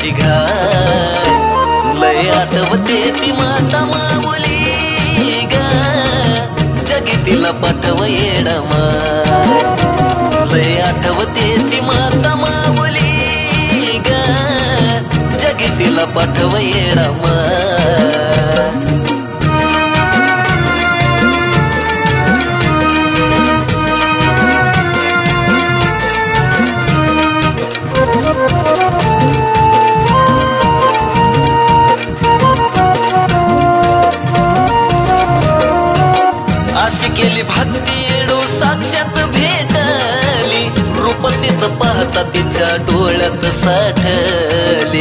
माझी घाय लय आठवते ती माता माऊली ग जगी तिला पाठव येडमा लय आठवते ती माता माऊली ग जगी तिला पाठव येडमा अशी केली भक्ती येडो साक्षात भेटली रूप तिचं पाहता तिच्या डोळ्यात साठली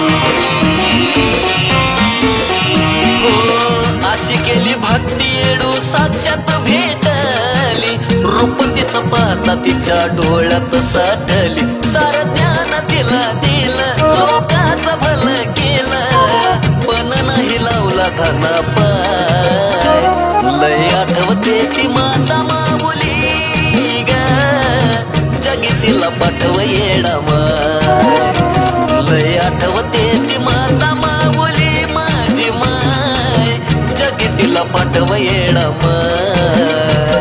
हो अशी केली भक्ती येडो साक्षात भेटली रूप तिचं पाहता तिच्या डोळ्यात साठली सार ज्ञान तिला दिलं लोकांचं भलं केलं पण नाही लावला धना पाय लय आठवते ती माता माऊली ग जगी तिला पाठव येडमाय लय आठवते ती माता माऊली माझी माय जगी तिला पाठव येडमाय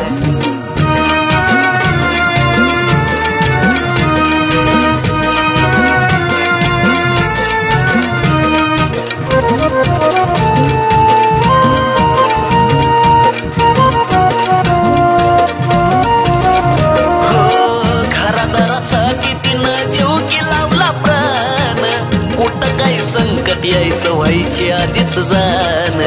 घरादारासाठी तिनं जीव की लावला प्राण कुठं काही संकट यायचं व्हायची आधीच जाण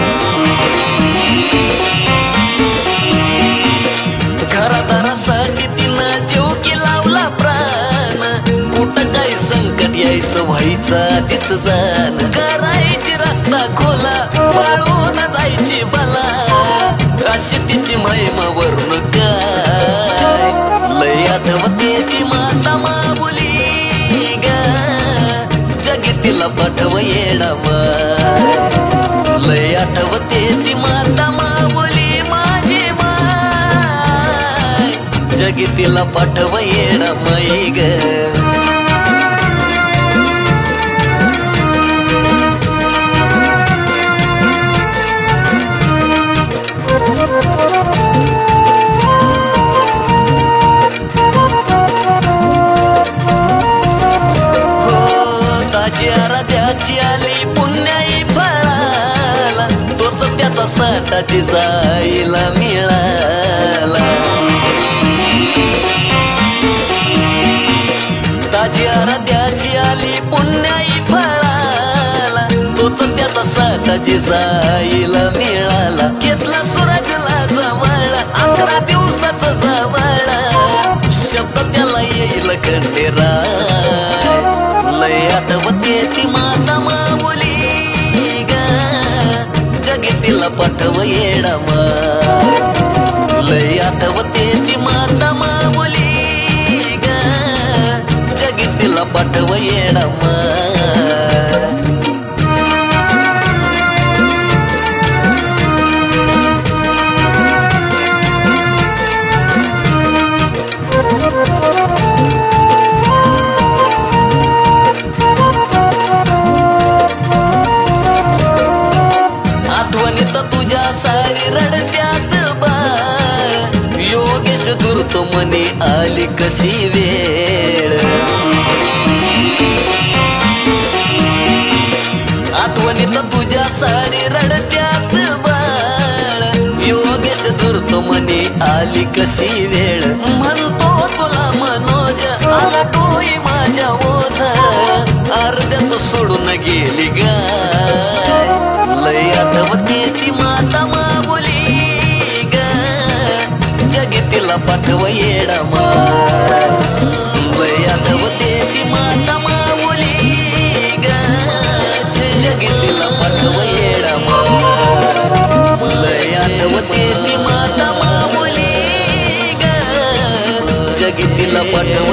घरादारासाठी तिनं जीव की लावला प्राण कुठं काही संकट यायचं व्हायचं आधीच जाण करायची रस्ता खोला पळून जायची बला अशी तिची महिमा वरून काय लय आठवते ती माता माऊली ग जगी तिला पाठव येडमाय लय आठवते ती माता माऊली माझी माय जगी तिला पाठव येडमाई ग ताजी आराध्याची आली पुण्याई फळाला तोच त्याचा साठाची जाईला मिळाला ताजी आराध्याची आली पुण्याई फळाला तोच त्याचा साठाची जाईला मिळाला घेतला सूरजला जवळ 11 दिवसाचा जवळ शब्द त्याला येईल खंडेराय लय आठवते ती माता माऊली ग जगी तिला पाठव येडमाय लय आठवते ती माता माऊली ग जगी तिला पाठव येडमाय तुझ्या सारी रडत्यात बाळ योगेश धुरतो मनी आली कशी वेळ आठवणीत तुझ्या सारी रडत्यात बाळ योगेश धुरतो मनी आली कशी वेळ म्हणतो तुला मनोज आला टोई माझ्या ओझ अर्ध्यात सोडून गेली गाय लय आठवते ती माता माऊली ग जगी तिला पाठव येडमाय लय आठवते ती माता माऊली ग जगी तिला पाठव येडमाय लय आठवते ती माता माऊली ग जगी तिला पाठव